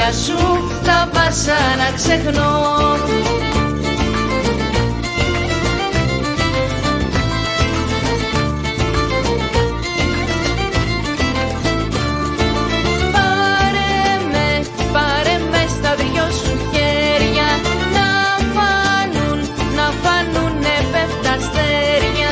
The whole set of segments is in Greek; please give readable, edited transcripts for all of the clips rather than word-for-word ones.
αγκαλιά σου τα πάσα να ξεχνώ. Πάρε με στα δυο σου χέρια να φάνουνε πέφτα αστέρια.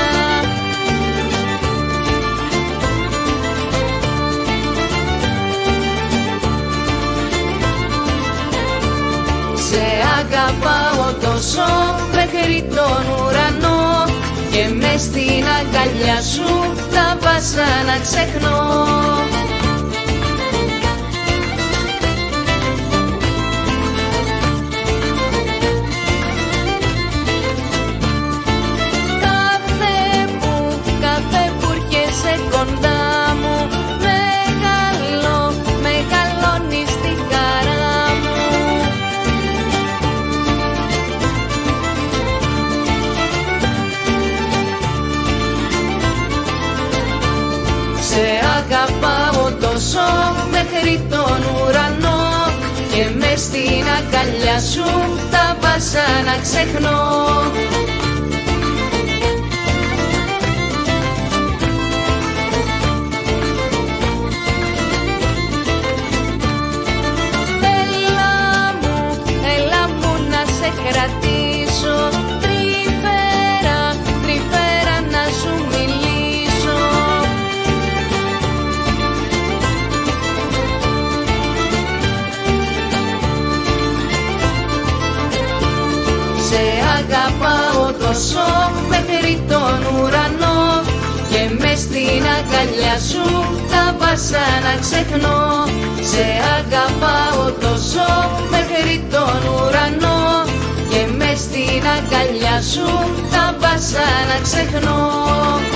Σε αγαπάω τόσο μέχρι τον ουρανό και μες στην αγκαλιά σου τα πάσα να ξεχνώ. Κάθε που έρχεσαι κοντά μου μεγαλώνεις τη χαρά μου. Σε αγαπάω τόσο μέχρι τον ουρανό και μες στην αγκαλιά σου τα πάσα να ξεχνώ. Κρατήσω τρυφέρα να σου μιλήσω. Σε αγαπάω τόσο μέχρι τον ουρανό και μες στην αγκαλιά σου τα πάσα να ξεχνώ. Σε αγαπάω τόσο μέχρι τον ουρανό και μες στην αγκαλιά σου τα πάσα να ξεχνώ.